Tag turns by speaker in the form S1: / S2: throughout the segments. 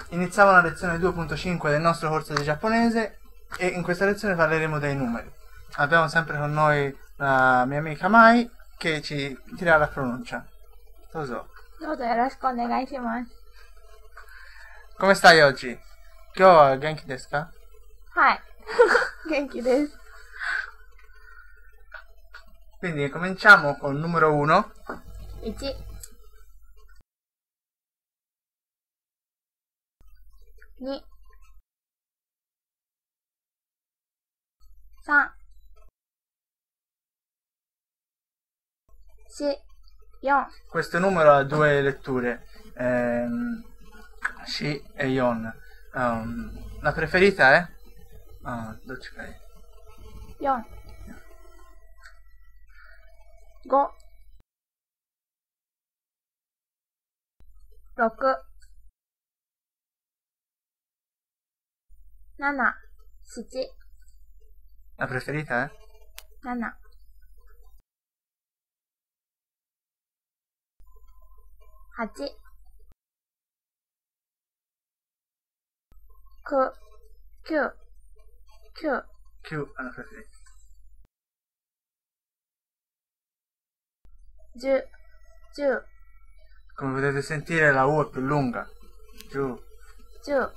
S1: iniziamo la lezione 2.5 del nostro corso di giapponese e in questa lezione parleremo dei numeri. Abbiamo sempre con noi la mia amica Mai che ci dirà la pronuncia. Dozo.
S2: どうぞよろしくお願いします。
S1: Come stai oggi? Kyo wa genki desu ka?
S2: はい。元気です。
S1: Quindi cominciamo con il numero 1.
S2: 1、2、3、4、4、
S1: Questo numero ha due letture, Shi e Yon. La preferita è? どっちかい?
S2: 4、5、6、7、7、
S1: La preferita è?
S2: 7、8、9、9、9、
S1: Q è la preferita.
S2: 10、10、
S1: Come potete sentire la U è più lunga. Giù.
S2: 10、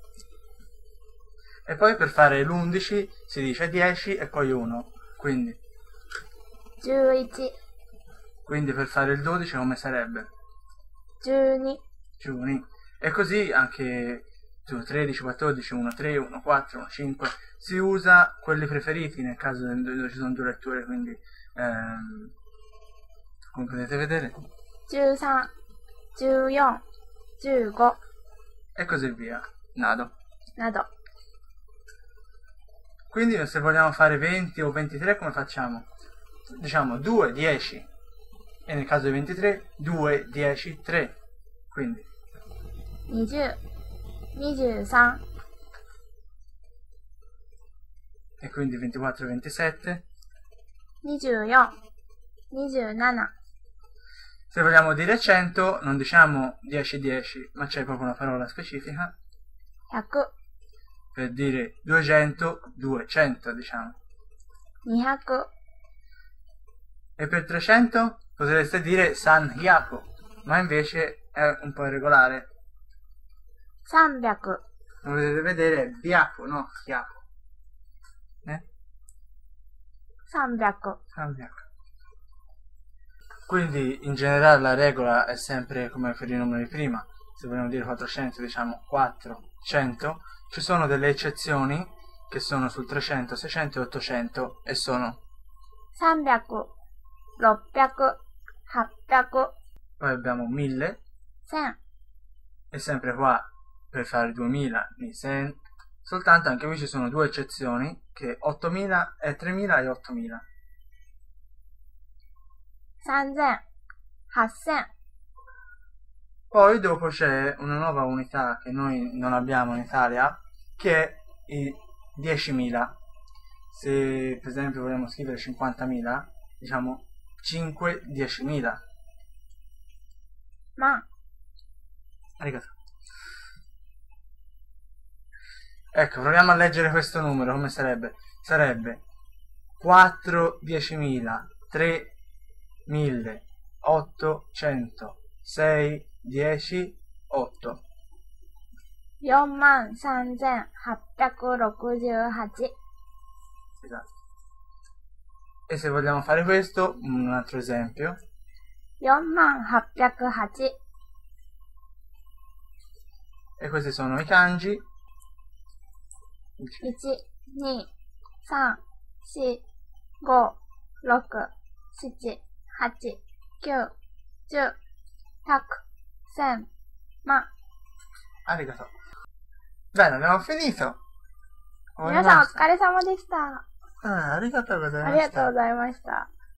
S1: E poi per fare l'11 si dice 10 e poi 1. Quindi
S2: 11、
S1: per fare il 12 come sarebbe?
S2: 12、
S1: Giuni. E così anche 13, 14, 1, 3, 1, 4, 1, 5. Si usa quelli preferiti nel caso dove ci sono due letture, quindi come potete vedere.
S2: 13、14、15
S1: E così via. Nado.
S2: など。
S1: Quindi se vogliamo fare 20 o 23 come facciamo? Diciamo 2, 10. E nel caso di 23, 2, 10, 3. Quindi
S2: 20、23、
S1: e quindi 24, 27.
S2: 24、27。
S1: Se vogliamo dire 100 non diciamo 10, 10, ma c'è proprio una parola specifica.
S2: 100、
S1: Per dire 200, 200 diciamo.
S2: 200、
S1: E per 300 potreste dire sanhyaku, ma invece è un po' irregolare.
S2: 300、
S1: Come potete vedere è byaku, no hyaku.
S2: 300。
S1: Sanhyaku. Quindi in generale la regola è sempre come per i numeri prima. Se vogliamo dire 400 diciamo 400. Ci sono delle eccezioni che sono sul 300, 600 e 800 e sono
S2: 300、600、800、
S1: poi abbiamo 1000
S2: 1000。
S1: e sempre qua per fare 2000 1000. Soltanto anche qui ci sono due eccezioni che 8000 e 3000 e 8000.
S2: 3000、8000。
S1: Poi dopo c'è una nuova unità che noi non abbiamo in Italia che è i 10.000. Se per esempio vogliamo scrivere 50.000 diciamo 5 10.000.
S2: Ma
S1: Arigato. Ecco, proviamo a leggere questo numero, come sarebbe? Sarebbe 4 10.000, 3 1000, 800, 6 10, 8.
S2: 43,868。
S1: Esatto. E se vogliamo fare questo, un altro esempio.
S2: 4808。
S1: E questi sono i kanji.
S2: 1、2、3、4、5、6、7、8、9、10、100、1000、万。
S1: Arigato. Bene, abbiamo finito.
S2: 皆さんお疲れ様でした。
S1: arigato ござい
S2: あ
S1: ました。
S2: りがとうございました。